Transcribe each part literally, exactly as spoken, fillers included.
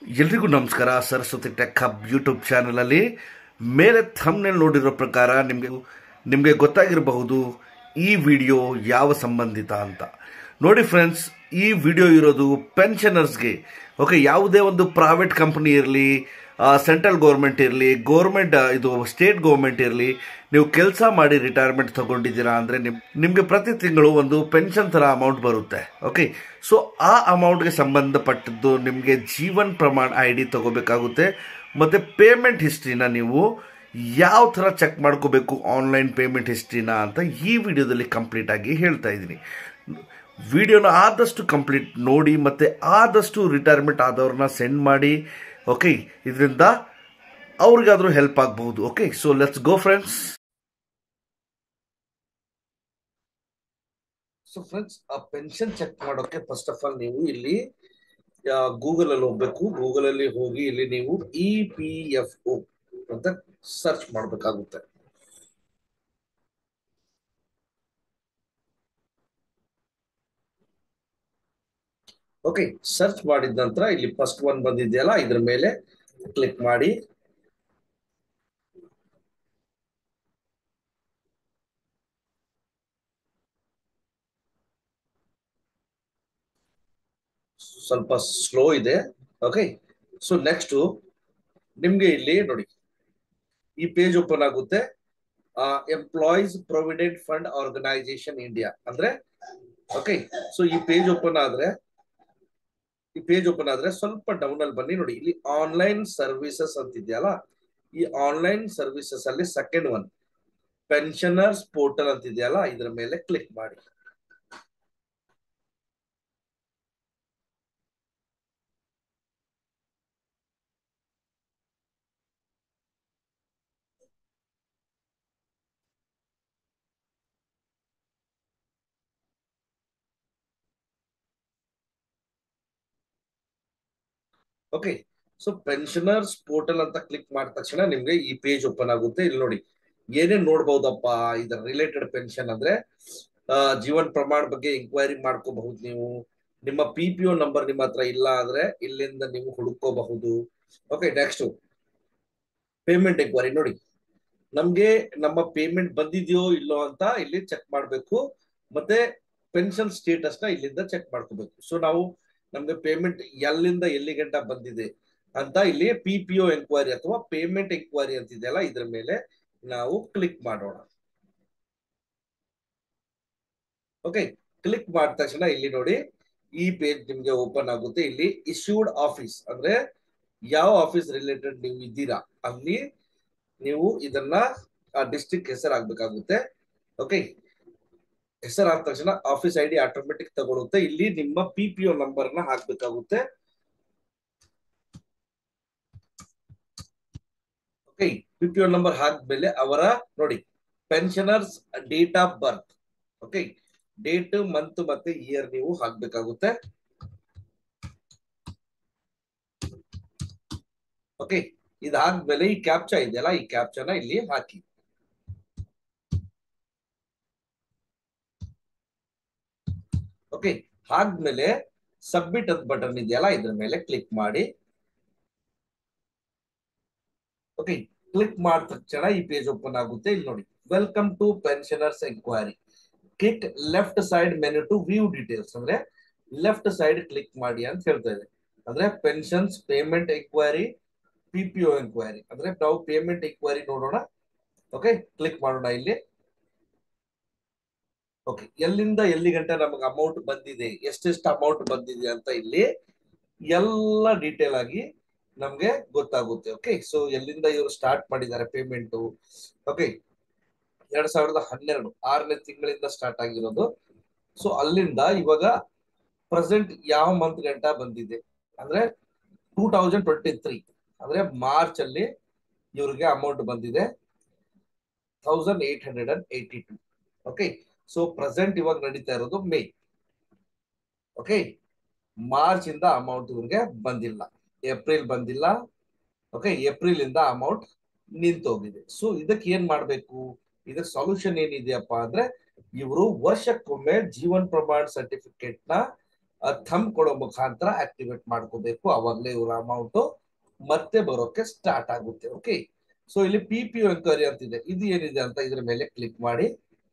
ಎಲ್ರಿಗೂ ನಮಸ್ಕಾರ. Saraswati tech hub YouTube ಚಾನಲಲ್ಲಿ ಮೇಲೆ ಥಂಬ್ನೇಲ್ ನೋಡಿರೋ ಪ್ರಕಾರ ನಿಮಗೆ ನಿಮಗೆ ಗೊತ್ತಾಗಿರಬಹುದು ಈ ವಿಡಿಯೋ ಯಾವ ಸಂಬಂಧಿತ ಅಂತ. ನೋಡಿ ಫ್ರೆಂಡ್ಸ್, ಈ ವಿಡಿಯೋ ಇರೋದು ಪೆನ್ಷನರ್ಸ್ಗೆ. ಓಕೆ, ಯಾವುದೇ ಒಂದು ಪ್ರೈವೇಟ್ ಕಂಪನಿ ಇರಲಿ, ಸೆಂಟ್ರಲ್ ಗೌರ್ಮೆಂಟ್ ಇರಲಿ, ಗೌರ್ಮೆಂಟ್ ಇದು ಸ್ಟೇಟ್ ಗೌರ್ಮೆಂಟ್ ಇರಲಿ, ನೀವು ಕೆಲಸ ಮಾಡಿ ರಿಟೈರ್ಮೆಂಟ್ ತಗೊಂಡಿದ್ದೀರಾ ಅಂದರೆ ನಿಮ್ ನಿಮಗೆ ಪ್ರತಿ ತಿಂಗಳು ಒಂದು ಪೆನ್ಷನ್ ಥರ ಅಮೌಂಟ್ ಬರುತ್ತೆ. ಓಕೆ, ಸೊ ಆ ಅಮೌಂಟ್ಗೆ ಸಂಬಂಧಪಟ್ಟದ್ದು ನಿಮಗೆ ಜೀವನ್ ಪ್ರಮಾಣ್ ಐ ಡಿ ತಗೋಬೇಕಾಗುತ್ತೆ. ಮತ್ತು ಪೇಮೆಂಟ್ ಹಿಸ್ಟ್ರಿನ ನೀವು ಯಾವ ಥರ ಚೆಕ್ ಮಾಡ್ಕೋಬೇಕು, ಆನ್ಲೈನ್ ಪೇಮೆಂಟ್ ಹಿಸ್ಟ್ರಿನ ಅಂತ ಈ ವಿಡಿಯೋದಲ್ಲಿ ಕಂಪ್ಲೀಟ್ ಆಗಿ ಹೇಳ್ತಾ ಇದ್ದೀನಿ. ವಿಡಿಯೋನ ಆದಷ್ಟು ಕಂಪ್ಲೀಟ್ ನೋಡಿ ಮತ್ತು ಆದಷ್ಟು ರಿಟೈರ್ಮೆಂಟ್ ಆದವ್ರನ್ನ ಸೆಂಡ್ ಮಾಡಿ. ಓಕೆ, ಇದರಿಂದ ಅವ್ರಿಗಾದ್ರೂ ಹೆಲ್ಪ್ ಆಗಬಹುದು. Okay, so let's go friends. So friends, ಆ ಪೆನ್ಷನ್ ಚೆಕ್ ಮಾಡೋಕೆ ಫಸ್ಟ್ ಆಫ್ ಆಲ್ ನೀವು ಇಲ್ಲಿ ಗೂಗಲ್ ಅಲ್ಲಿ ಹೋಗ್ಬೇಕು. ಗೂಗಲ್ ಅಲ್ಲಿ ಹೋಗಿ ಇಲ್ಲಿ ನೀವು ಇ ಪಿ ಎಫ್ ಒ ಅಂತ ಸರ್ಚ್ ಮಾಡಬೇಕಾಗುತ್ತೆ. ಓಕೆ, ಸರ್ಚ್ ಮಾಡಿದ ನಂತರ ಇಲ್ಲಿ ಫಸ್ಟ್ ಒನ್ ಬಂದಿದೆಯಲ್ಲ, ಇದ್ರ ಮೇಲೆ ಕ್ಲಿಕ್ ಮಾಡಿ. ಸ್ವಲ್ಪ ಸ್ಲೋ ಇದೆ. ಓಕೆ, ಸೊ ನೆಕ್ಸ್ಟ್ ನಿಮ್ಗೆ ಇಲ್ಲಿ ನೋಡಿ ಈ ಪೇಜ್ ಓಪನ್ ಆಗುತ್ತೆ. Employees provident fund organisation India ಅಂದ್ರೆ. ಓಕೆ, ಸೊ ಈ ಪೇಜ್ ಓಪನ್ ಆದ್ರೆ ಈ ಪೇಜ್ ಓಪನ್ ಆದ್ರೆ ಸ್ವಲ್ಪ ಡೌನ್ ಅಲ್ಲಿ ಬನ್ನಿ. ನೋಡಿ ಇಲ್ಲಿ ಆನ್ಲೈನ್ ಸರ್ವಿಸಸ್ ಅಂತಿದೆಯಲ್ಲ, ಈ ಆನ್ಲೈನ್ ಸರ್ವಿಸಸ್ ಅಲ್ಲಿ ಸೆಕೆಂಡ್ ಒನ್ ಪೆನ್ಷನರ್ಸ್ ಪೋರ್ಟಲ್ ಅಂತಿದೆಯಲ್ಲ, ಇದ್ರ ಮೇಲೆ ಕ್ಲಿಕ್ ಮಾಡಿ. ಓಕೆ, ಸೊ ಪೆನ್ಷನರ್ಸ್ ಪೋರ್ಟಲ್ ಅಂತ ಕ್ಲಿಕ್ ಮಾಡಿದ ತಕ್ಷಣ ನಿಮ್ಗೆ ಈ ಪೇಜ್ ಓಪನ್ ಆಗುತ್ತೆ. ಇಲ್ಲಿ ನೋಡಿ ಏನೇನ್ ನೋಡ್ಬಹುದಪ್ಪ ಇದರ ರಿಲೇಟೆಡ್ ಪೆನ್ಷನ್ ಅಂದ್ರೆ, ಜೀವನ್ ಪ್ರಮಾಣ್ ಬಗ್ಗೆ ಎಂಕ್ವೈರಿ ಮಾಡ್ಕೋಬಹುದು. ನೀವು ನಿಮ್ಮ ಪಿ ಪಿ ಒ ನಂಬರ್ ನಿಮ್ಮ ಹತ್ರ ಇಲ್ಲ ಅಂದ್ರೆ ಇಲ್ಲಿಂದ ನೀವು ಹುಡುಕೋಬಹುದು. Okay, next payment enquiry. ನೋಡಿ ನಮ್ಗೆ ನಮ್ಮ ಪೇಮೆಂಟ್ ಬಂದಿದೆಯೋ ಇಲ್ಲೋ ಅಂತ ಇಲ್ಲಿ ಚೆಕ್ ಮಾಡ್ಬೇಕು. ಮತ್ತೆ ಪೆನ್ಷನ್ ಸ್ಟೇಟಸ್ ನ ಇಲ್ಲಿಂದ ಚೆಕ್ ಮಾಡ್ಕೋಬೇಕು. ಸೊ ನಾವು ನಮ್ಗೆ ಪೇಮೆಂಟ್ ಎಲ್ಲಿಂದ ಎಲ್ಲಿ ಗಂಟ ಬಂದಿದೆ ಅಂತ ಇಲ್ಲಿ ಪಿ ಪಿ ಒ ಎಂಕ್ವೈರಿ ಅಥವಾ ಪೇಮೆಂಟ್ ಎಂಕ್ವೈರಿ ಅಂತಿದೆಯಲ್ಲ, ಇದ್ರ ಮೇಲೆ ನಾವು ಕ್ಲಿಕ್ ಮಾಡೋಣ. ಓಕೆ, ಕ್ಲಿಕ್ ಮಾಡಿದ ತಕ್ಷಣ ಇಲ್ಲಿ ನೋಡಿ ಈ ಪೇಜ್ ನಿಮ್ಗೆ ಓಪನ್ ಆಗುತ್ತೆ. ಇಲ್ಲಿ ಇಶ್ಯೂಡ್ ಆಫೀಸ್ ಅಂದ್ರೆ ಯಾವ ಆಫೀಸ್ ರಿಲೇಟೆಡ್ ನೀವು ಇದ್ದೀರಾ ಅಲ್ಲಿ ನೀವು ಇದನ್ನ ಆ ಡಿಸ್ಟ್ರಿಕ್ಟ್ ಹೆಸರು ಆಗ್ಬೇಕಾಗುತ್ತೆ. ಓಕೆ, ಹೆಸರು ಆದ ತಕ್ಷಣ ಆಫೀಸ್ ಐ ಡಿ ಆಟೋಮೆಟಿಕ್ ತಗೊಳುತ್ತೆ. ಇಲ್ಲಿ ನಿಮ್ಮ ಪಿ ಪಿ ಒ ನಂಬರ್ ನ ಹಾಕ್ಬೇಕಾಗುತ್ತೆ. Okay, P P O number ಹಾಕಿದ್ಮೇಲೆ ಅವರ ನೋಡಿ pensioners date of birth, okay date, month ಮತ್ತೆ ಇಯರ್ ನೀವು ಹಾಕ್ಬೇಕಾಗುತ್ತೆ. ಓಕೆ, ಇದಾದ್ಮೇಲೆ ಈ ಕ್ಯಾಪ್ಚಾ ಇದೆಯಲ್ಲ, ಈ ಕ್ಯಾಪ್ಚಾನ ಇಲ್ಲಿ ಹಾಕಿ. ಓಕೆ, ಆದ್ಮೇಲೆ ಸಬ್ಮಿಟ್ ಅಂತ ಬಟನ್ ಇದೆಯಲ್ಲ, ಇದ್ರ ಮೇಲೆ ಕ್ಲಿಕ್ ಮಾಡಿ. ಓಕೆ, ಕ್ಲಿಕ್ ಮಾಡಿದ ತಕ್ಷಣ ಈ ಪೇಜ್ ಓಪನ್ ಆಗುತ್ತೆ. ಇಲ್ಲಿ ನೋಡಿ welcome to pensioners enquiry, click left side menu to view details ಅಂದ್ರೆ ಲೆಫ್ಟ್ ಸೈಡ್ ಕ್ಲಿಕ್ ಮಾಡಿ ಅಂತ ಹೇಳ್ತಾ ಇದೆ. ಅಂದ್ರೆ pensions, payment enquiry, P P O enquiry ಅಂದ್ರೆ ನಾವು ಪೇಮೆಂಟ್ ಎಂಕ್ವೈರಿ ನೋಡೋಣ. ಓಕೆ, ಕ್ಲಿಕ್ ಮಾಡೋಣ ಇಲ್ಲಿ. ಓಕೆ, ಎಲ್ಲಿಂದ ಎಲ್ಲಿ ಗಂಟೆ ನಮಗೆ ಅಮೌಂಟ್ ಬಂದಿದೆ, ಎಷ್ಟೆಷ್ಟು ಅಮೌಂಟ್ ಬಂದಿದೆ ಅಂತ ಇಲ್ಲಿ ಎಲ್ಲ ಡೀಟೇಲ್ ಆಗಿ ನಮ್ಗೆ ಗೊತ್ತಾಗುತ್ತೆ. ಓಕೆ, ಸೊ ಎಲ್ಲಿಂದ ಇವರು ಸ್ಟಾರ್ಟ್ ಮಾಡಿದ್ದಾರೆ ಪೇಮೆಂಟ್. ಓಕೆ, ಎರಡ್ ಸಾವಿರದ ಹನ್ನೆರಡು ಆರನೇ ತಿಂಗಳಿಂದ ಸ್ಟಾರ್ಟ್ ಆಗಿರೋದು. ಸೊ ಅಲ್ಲಿಂದ ಇವಾಗ ಪ್ರೆಸೆಂಟ್ ಯಾವ ಮಂತ್ ಗಂಟ ಬಂದಿದೆ ಅಂದ್ರೆ ಟೂ ತೌಸಂಡ್ ಟ್ವೆಂಟಿ ತ್ರೀ ಅಂದ್ರೆ ಮಾರ್ಚ್ ಅಲ್ಲಿ ಇವ್ರಿಗೆ ಅಮೌಂಟ್ ಬಂದಿದೆ thousand eight hundred and eighty two. Okay, so present ಇವಾಗ ನಡೀತಾ ಇರೋದು ಮೇ. ಓಕೆ, ಮಾರ್ಚ್ ಇಂದ ಅಮೌಂಟ್ ಇವ್ರಿಗೆ ಬಂದಿಲ್ಲ, ಏಪ್ರಿಲ್ ಬಂದಿಲ್ಲ. ಓಕೆ, ಏಪ್ರಿಲ್ ಇಂದ ಅಮೌಂಟ್ ನಿಂತೋಗಿದೆ. ಸೊ ಇದಕ್ಕೆ ಏನ್ ಮಾಡ್ಬೇಕು, ಇದಕ್ಕೆ ಸೊಲ್ಯೂಷನ್ ಏನಿದೆಯಪ್ಪ ಅಂದ್ರೆ ಇವರು ವರ್ಷಕ್ಕೊಮ್ಮೆ ಜೀವನ್ ಪ್ರಮಾಣ್ ಸರ್ಟಿಫಿಕೇಟ್ ನ ಥಂಬ್ ಕೊಡೋ ಮುಖಾಂತರ ಆಕ್ಟಿವೇಟ್ ಮಾಡ್ಕೋಬೇಕು. ಅವಾಗಲೇ ಇವರ ಅಮೌಂಟ್ ಮತ್ತೆ ಬರೋಕೆ ಸ್ಟಾರ್ಟ್ ಆಗುತ್ತೆ. ಓಕೆ, ಸೊ ಇಲ್ಲಿ ಪಿ ಪಿ ಒ ಎಂಕ್ವೈರಿ ಅಂತಿದೆ, ಇದು ಏನಿದೆ ಅಂತ ಇದ್ರ ಮೇಲೆ ಕ್ಲಿಕ್ ಮಾಡಿ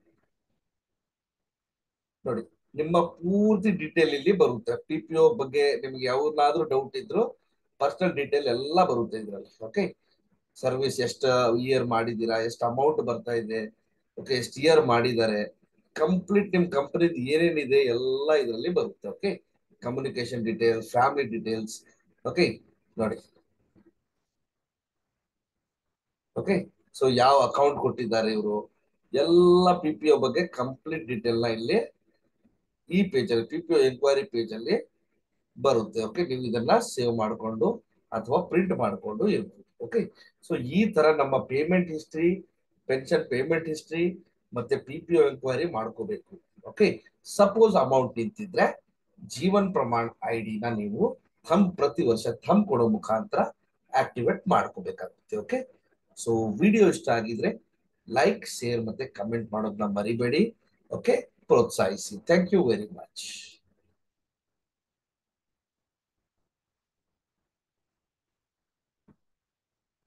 ನೋಡಿ. ನಿಮ್ಮ ಪೂರ್ತಿ ಡೀಟೇಲ್ ಇಲ್ಲಿ ಬರುತ್ತೆ. ಪಿ ಪಿ ಒ ಬಗ್ಗೆ ನಿಮ್ಗೆ ಯಾವ್ದಾದ್ರು ಡೌಟ್ ಇದ್ರು ಪರ್ಸನಲ್ ಡೀಟೇಲ್ ಎಲ್ಲ ಬರುತ್ತೆ ಇದ್ರಲ್ಲಿ. ಓಕೆ, ಸರ್ವಿಸ್ ಎಷ್ಟು ಇಯರ್ ಮಾಡಿದೀರಾ, ಎಷ್ಟು ಅಮೌಂಟ್ ಬರ್ತಾ ಇದೆ, ಓಕೆ, ಎಷ್ಟು ಇಯರ್ ಮಾಡಿದ್ದಾರೆ, ಕಂಪ್ಲೀಟ್ ನಿಮ್ ಕಂಪನಿದ್ ಏನೇನಿದೆ ಎಲ್ಲ ಇದರಲ್ಲಿ ಬರುತ್ತೆ. Okay, communication details, family details. Okay ನೋಡಿ. ಓಕೆ, ಸೊ ಯಾವ ಅಕೌಂಟ್ ಕೊಟ್ಟಿದ್ದಾರೆ ಇವರು, ಎಲ್ಲ ಪಿ ಪಿ ಒ ಬಗ್ಗೆ ಕಂಪ್ಲೀಟ್ ಡೀಟೇಲ್ ನ ಇಲ್ಲಿ ಈ ಪೇಜ್ ಅಲ್ಲಿ P P O enquiry page ಅಲ್ಲಿ ಬರುತ್ತೆ. ಓಕೆ, ನೀವು ಇದನ್ನ ಸೇವ್ ಮಾಡಿಕೊಂಡು ಅಥವಾ ಪ್ರಿಂಟ್ ಮಾಡಿಕೊಂಡು ಇರ್ಬೋದು. ಓಕೆ, ಸೊ ಈ ತರ ನಮ್ಮ payment history, pension payment history ಮತ್ತೆ ಪಿ ಪಿ ಒ ಎಂಕ್ವೈರಿ ಮಾಡ್ಕೋಬೇಕು. ಓಕೆ, ಸಪೋಸ್ ಅಮೌಂಟ್ ನಿಂತಿದ್ರೆ ಜೀವನ್ ಪ್ರಮಾಣ್ ಐ ಡಿನ ನೀವು ಥಂಬ್ ಪ್ರತಿ ವರ್ಷ ಥಂಬ್ ಕೊಡೋ ಮುಖಾಂತರ ಆಕ್ಟಿವೇಟ್ ಮಾಡ್ಕೋಬೇಕಾಗುತ್ತೆ. ಓಕೆ, ಸೊ ವಿಡಿಯೋ ಇಷ್ಟ ಆಗಿದ್ರೆ ಲೈಕ್, ಶೇರ್ ಮತ್ತೆ ಕಮೆಂಟ್ ಮಾಡೋದನ್ನ ಮರಿಬೇಡಿ. ಓಕೆ, ಪ್ರೋತ್ಸಾಹಿಸಿ. Thank you very much.